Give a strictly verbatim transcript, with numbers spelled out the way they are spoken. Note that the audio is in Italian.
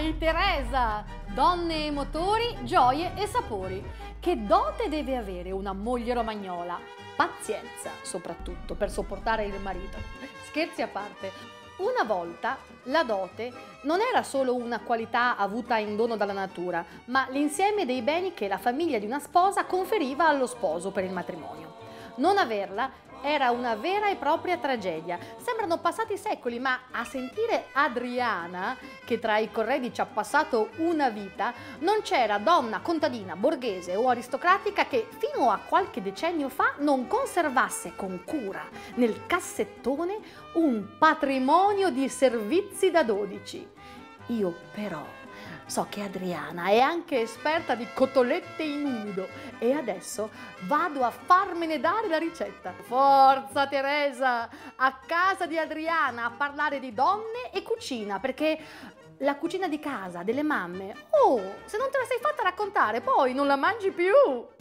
di Teresa! Donne e motori, gioie e sapori. Che dote deve avere una moglie romagnola? Pazienza, soprattutto, per sopportare il marito. Scherzi a parte. Una volta la dote non era solo una qualità avuta in dono dalla natura, ma l'insieme dei beni che la famiglia di una sposa conferiva allo sposo per il matrimonio. Non averla era una vera e propria tragedia. Sembrano passati secoli, ma a sentire Adriana, che tra i corredi ci ha passato una vita, non c'era donna contadina, borghese o aristocratica che fino a qualche decennio fa non conservasse con cura nel cassettone un patrimonio di servizi da dodici. Io però so che Adriana è anche esperta di cotolette in umido e adesso vado a farmene dare la ricetta. Forza Teresa, a casa di Adriana a parlare di donne e cucina, perché la cucina di casa, delle mamme, oh, se non te la sei fatta raccontare poi non la mangi più.